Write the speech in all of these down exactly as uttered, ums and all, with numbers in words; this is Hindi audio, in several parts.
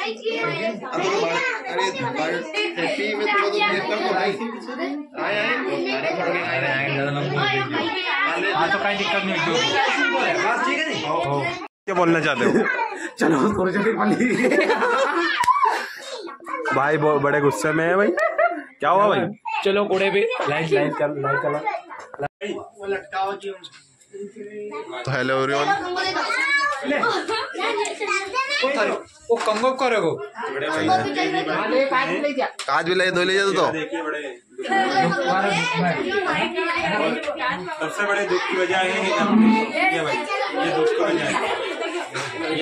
हैप्पी में थोड़ा तो क्लिक कर दो भाई। आए आए हाँ तो कोई दिक्कत नहीं बस ठीक है नहीं। क्या बोलना चाहते हो? चलो थोड़ी छोटी पली भाई बड़े गुस्से में है भाई। क्या हुआ भाई? चलो कोड़े पे लाइट लाइट कर लाइट चला वो लटकाओ जी। तो हेलो एवरीवन। वो कंगो करेगो काज भी ले दो ले जाओ तो सबसे बड़े दुख की वजह है ये भाई, ये दुख की वजह है ये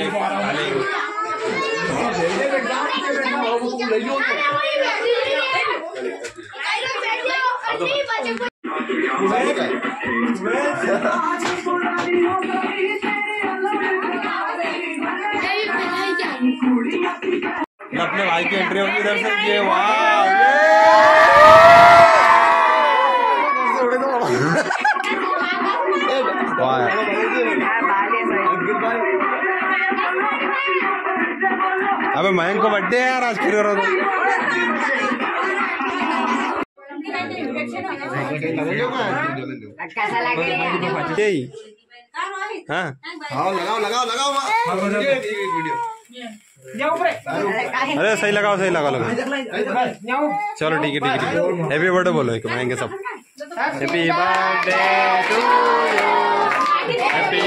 अपने भाई की एंट्री होगी इधर से। ये वाह अबे मयंक को बर्थडे है यार आज खेल रहा हाँ हाँ लगाओ लगाओ लगाओ अरे सही लगाओ सही लगाओ लगाओ। चलो ठीक है ठीक है ठीक है। हैप्पी बर्थडे बोलो एक मयंक सब। Happy birthday to you happy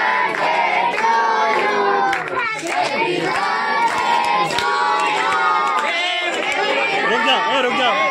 रुक जाओ ए रुक जाओ।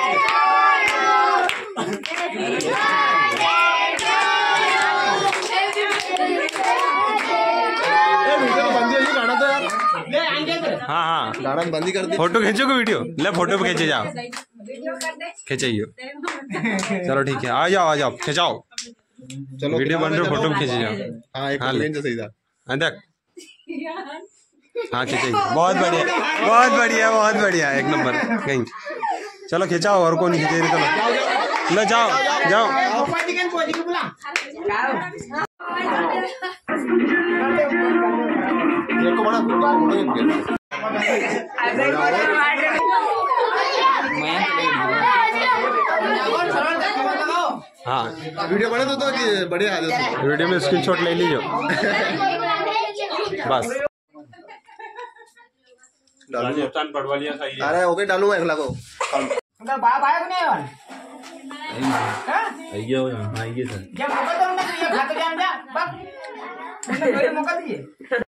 हाँ हाँ गाना बंदी कर दे। फोटो खींचोगे वीडियो ले फोटो पे खींचे जाओ खींचाइए। चलो ठीक है आ जाओ आ जाओ खिंचाओ। चलो वीडियो बन रही फोटो पे खींचे जाओ। हाँ एक हाँ लेन सही था। देख हाँ खींचाइए। बहुत बढ़िया बहुत बढ़िया बहुत बढ़िया एक नंबर कहीं। चलो खिंचाओ और कौन खींचे चलो लो जाओ जाओ। हाँ वीडियो बने तो, तो बढ़िया वीडियो में स्क्रीनशॉट ले लीजिए बस। अरे ओके डालूंगा एक लागो आइए सर